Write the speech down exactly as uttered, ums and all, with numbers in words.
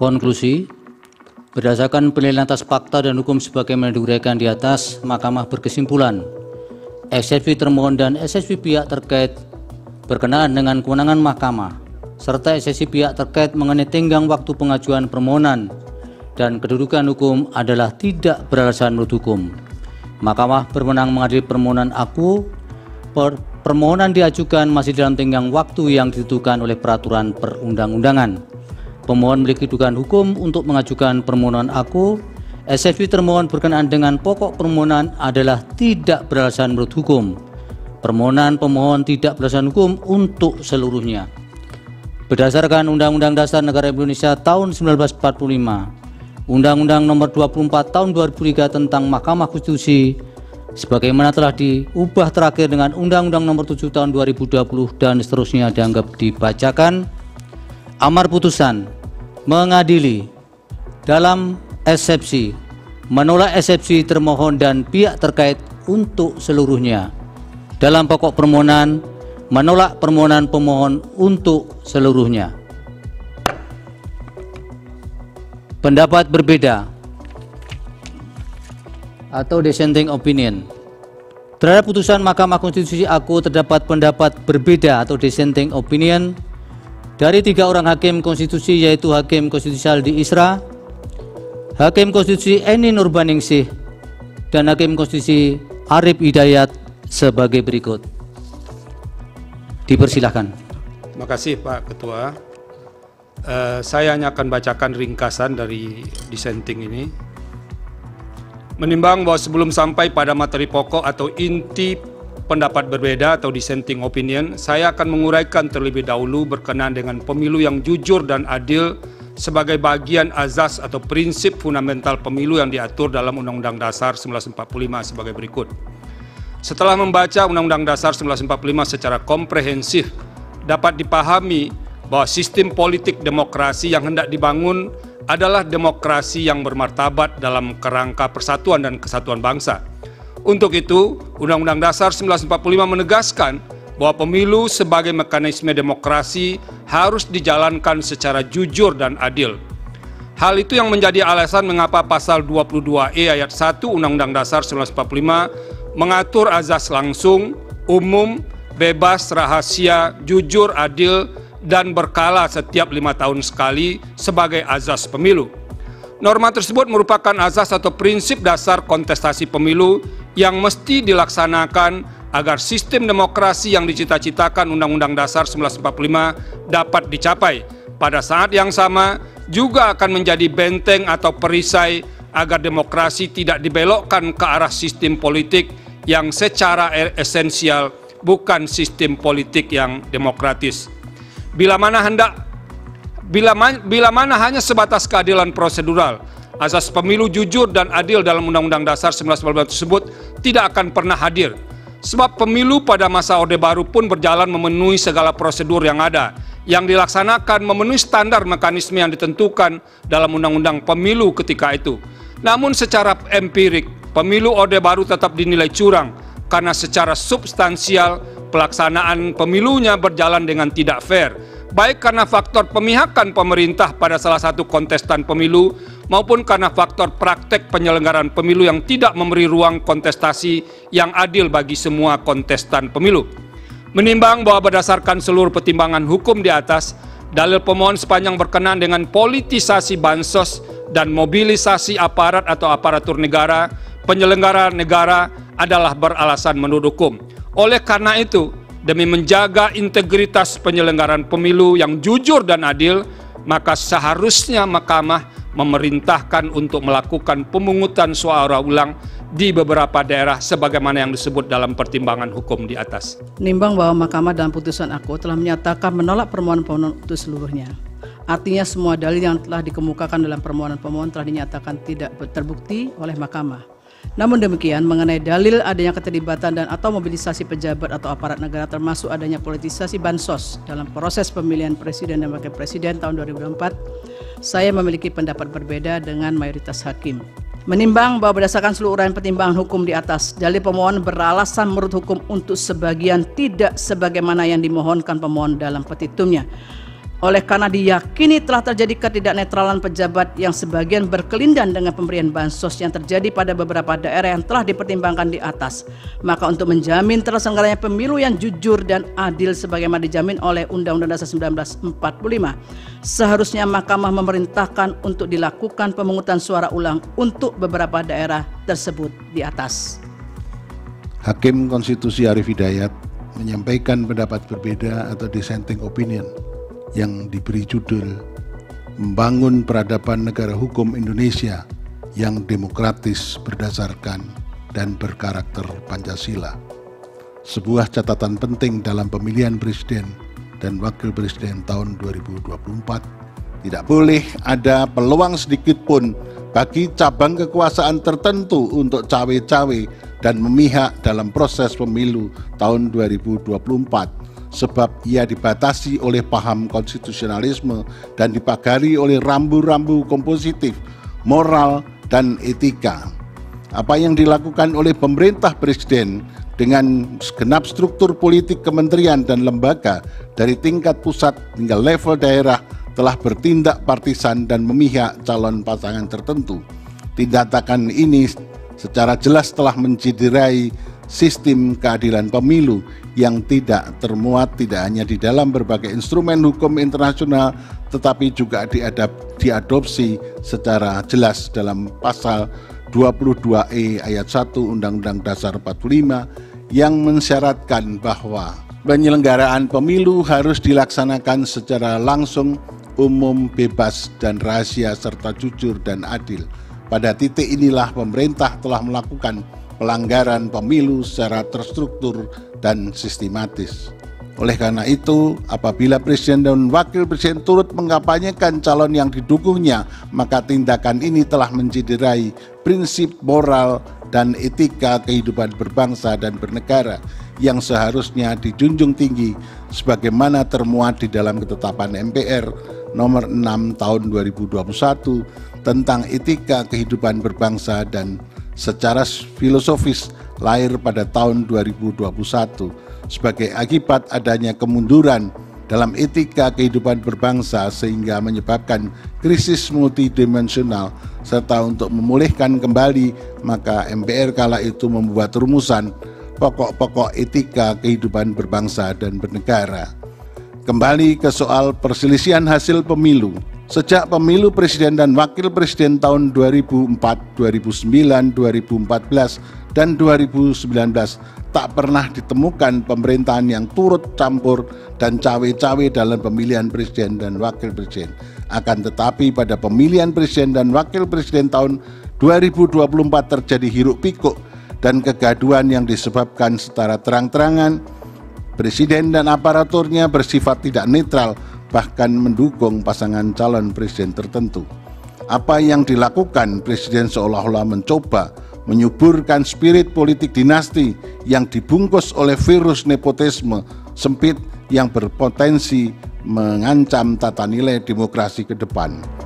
Konklusi, berdasarkan penilaian atas fakta dan hukum sebagaimana diuraikan di atas, Mahkamah berkesimpulan eksepsi termohon dan eksepsi pihak terkait berkenaan dengan kewenangan Mahkamah serta eksepsi pihak terkait mengenai tenggang waktu pengajuan permohonan dan kedudukan hukum adalah tidak beralasan menurut hukum. Mahkamah berwenang mengadili permohonan aku. Per permohonan diajukan masih dalam tenggang waktu yang ditentukan oleh peraturan perundang-undangan. Pemohon memiliki kedudukan hukum untuk mengajukan permohonan aku. Eksepsi termohon berkenaan dengan pokok permohonan adalah tidak beralasan menurut hukum. Permohonan pemohon tidak beralasan hukum untuk seluruhnya. Berdasarkan Undang-Undang Dasar Negara Indonesia tahun seribu sembilan ratus empat puluh lima, Undang-Undang Nomor dua puluh empat Tahun dua ribu tiga tentang Mahkamah Konstitusi, sebagaimana telah diubah terakhir dengan Undang-Undang Nomor tujuh Tahun dua ribu dua puluh dan seterusnya dianggap dibacakan. Amar putusan mengadili dalam eksepsi, menolak eksepsi termohon dan pihak terkait untuk seluruhnya. Dalam pokok permohonan, menolak permohonan pemohon untuk seluruhnya. Pendapat berbeda atau dissenting opinion. Terhadap putusan Mahkamah Konstitusi aku terdapat pendapat berbeda atau dissenting opinion dari tiga orang hakim konstitusi, yaitu Hakim Konstitusi Saldi Isra, Hakim Konstitusi Eni Nurbaningsih, dan Hakim Konstitusi Arif Hidayat sebagai berikut. Dipersilahkan. Terima kasih Pak Ketua. Uh, saya hanya akan bacakan ringkasan dari dissenting ini. Menimbang bahwa sebelum sampai pada materi pokok atau inti pendapat berbeda atau dissenting opinion, saya akan menguraikan terlebih dahulu berkenaan dengan pemilu yang jujur dan adil sebagai bagian azas atau prinsip fundamental pemilu yang diatur dalam Undang-Undang Dasar seribu sembilan ratus empat puluh lima sebagai berikut. Setelah membaca Undang-Undang Dasar seribu sembilan ratus empat puluh lima secara komprehensif, dapat dipahami bahwa sistem politik demokrasi yang hendak dibangun adalah demokrasi yang bermartabat dalam kerangka persatuan dan kesatuan bangsa. Untuk itu, Undang-Undang Dasar seribu sembilan ratus empat puluh lima menegaskan bahwa pemilu sebagai mekanisme demokrasi harus dijalankan secara jujur dan adil. Hal itu yang menjadi alasan mengapa pasal dua puluh dua E ayat satu Undang-Undang Dasar seribu sembilan ratus empat puluh lima mengatur azas langsung, umum, bebas, rahasia, jujur, adil, dan berkala setiap lima tahun sekali sebagai azas pemilu. Norma tersebut merupakan azas atau prinsip dasar kontestasi pemilu yang mesti dilaksanakan agar sistem demokrasi yang dicita-citakan Undang-Undang Dasar seribu sembilan ratus empat puluh lima dapat dicapai. Pada saat yang sama juga akan menjadi benteng atau perisai agar demokrasi tidak dibelokkan ke arah sistem politik yang secara esensial bukan sistem politik yang demokratis. Bila mana hendak bila, man, bila mana hanya sebatas keadilan prosedural, azas pemilu jujur dan adil dalam Undang-Undang Dasar seribu sembilan ratus empat puluh lima tersebut tidak akan pernah hadir. Sebab pemilu pada masa Orde Baru pun berjalan memenuhi segala prosedur yang ada, yang dilaksanakan memenuhi standar mekanisme yang ditentukan dalam Undang-Undang Pemilu ketika itu. Namun secara empirik, pemilu Orde Baru tetap dinilai curang karena secara substansial pelaksanaan pemilunya berjalan dengan tidak fair, baik karena faktor pemihakan pemerintah pada salah satu kontestan pemilu maupun karena faktor praktek penyelenggaraan pemilu yang tidak memberi ruang kontestasi yang adil bagi semua kontestan pemilu. Menimbang bahwa berdasarkan seluruh pertimbangan hukum di atas, dalil pemohon sepanjang berkenaan dengan politisasi bansos dan mobilisasi aparat atau aparatur negara, penyelenggara negara adalah beralasan menurut hukum. Oleh karena itu, demi menjaga integritas penyelenggaraan pemilu yang jujur dan adil, maka seharusnya Mahkamah memerintahkan untuk melakukan pemungutan suara ulang di beberapa daerah sebagaimana yang disebut dalam pertimbangan hukum di atas. Menimbang bahwa Mahkamah dalam putusan aku telah menyatakan menolak permohonan pemohon untuk seluruhnya. Artinya semua dalil yang telah dikemukakan dalam permohonan pemohon telah dinyatakan tidak terbukti oleh Mahkamah. Namun demikian, mengenai dalil adanya keterlibatan dan atau mobilisasi pejabat atau aparat negara termasuk adanya politisasi bansos dalam proses pemilihan presiden dan wakil presiden tahun dua ribu empat, saya memiliki pendapat berbeda dengan mayoritas hakim. Menimbang bahwa berdasarkan seluruh uraian pertimbangan hukum di atas, dalil pemohon beralasan menurut hukum untuk sebagian tidak sebagaimana yang dimohonkan pemohon dalam petitumnya. Oleh karena diyakini telah terjadi ketidaknetralan pejabat yang sebagian berkelindan dengan pemberian bansos yang terjadi pada beberapa daerah yang telah dipertimbangkan di atas, maka untuk menjamin terselenggaranya pemilu yang jujur dan adil sebagaimana dijamin oleh Undang-Undang Dasar seribu sembilan ratus empat puluh lima, seharusnya Mahkamah memerintahkan untuk dilakukan pemungutan suara ulang untuk beberapa daerah tersebut di atas. Hakim Konstitusi Arief Hidayat menyampaikan pendapat berbeda atau dissenting opinion yang diberi judul Membangun Peradaban Negara Hukum Indonesia yang Demokratis Berdasarkan dan Berkarakter Pancasila. Sebuah catatan penting dalam pemilihan presiden dan wakil presiden tahun dua ribu dua puluh empat, tidak boleh ada peluang sedikit pun bagi cabang kekuasaan tertentu untuk cawe-cawe dan memihak dalam proses pemilu tahun dua ribu dua puluh empat. Sebab ia dibatasi oleh paham konstitusionalisme dan dipagari oleh rambu-rambu kompositif, moral, dan etika. Apa yang dilakukan oleh pemerintah presiden dengan segenap struktur politik kementerian dan lembaga dari tingkat pusat hingga level daerah telah bertindak partisan dan memihak calon pasangan tertentu. Tindakan ini secara jelas telah menciderai sistem keadilan pemilu yang tidak termuat tidak hanya di dalam berbagai instrumen hukum internasional tetapi juga diadap, diadopsi secara jelas dalam pasal dua puluh dua E ayat satu Undang-Undang Dasar empat puluh lima yang mensyaratkan bahwa penyelenggaraan pemilu harus dilaksanakan secara langsung, umum, bebas, dan rahasia serta jujur dan adil. Pada titik inilah pemerintah telah melakukan pelanggaran pemilu secara terstruktur dan sistematis. Oleh karena itu, apabila presiden dan wakil presiden turut mengkampanyekan calon yang didukungnya, maka tindakan ini telah menciderai prinsip moral dan etika kehidupan berbangsa dan bernegara yang seharusnya dijunjung tinggi sebagaimana termuat di dalam ketetapan M P R nomor enam tahun dua ribu dua puluh satu tentang etika kehidupan berbangsa dan secara filosofis lahir pada tahun dua ribu dua puluh satu sebagai akibat adanya kemunduran dalam etika kehidupan berbangsa sehingga menyebabkan krisis multidimensional, serta untuk memulihkan kembali maka M P R kala itu membuat rumusan pokok-pokok etika kehidupan berbangsa dan bernegara. Kembali ke soal perselisihan hasil pemilu. Sejak pemilu presiden dan wakil presiden tahun dua ribu empat, dua ribu sembilan, dua ribu empat belas, dan dua ribu sembilan belas tak pernah ditemukan pemerintahan yang turut campur dan cawe-cawe dalam pemilihan presiden dan wakil presiden. Akan tetapi pada pemilihan presiden dan wakil presiden tahun dua ribu dua puluh empat terjadi hiruk-pikuk dan kegaduhan yang disebabkan secara terang-terangan presiden dan aparaturnya bersifat tidak netral, bahkan mendukung pasangan calon presiden tertentu. Apa yang dilakukan presiden seolah-olah mencoba menyuburkan spirit politik dinasti yang dibungkus oleh virus nepotisme sempit yang berpotensi mengancam tata nilai demokrasi ke depan.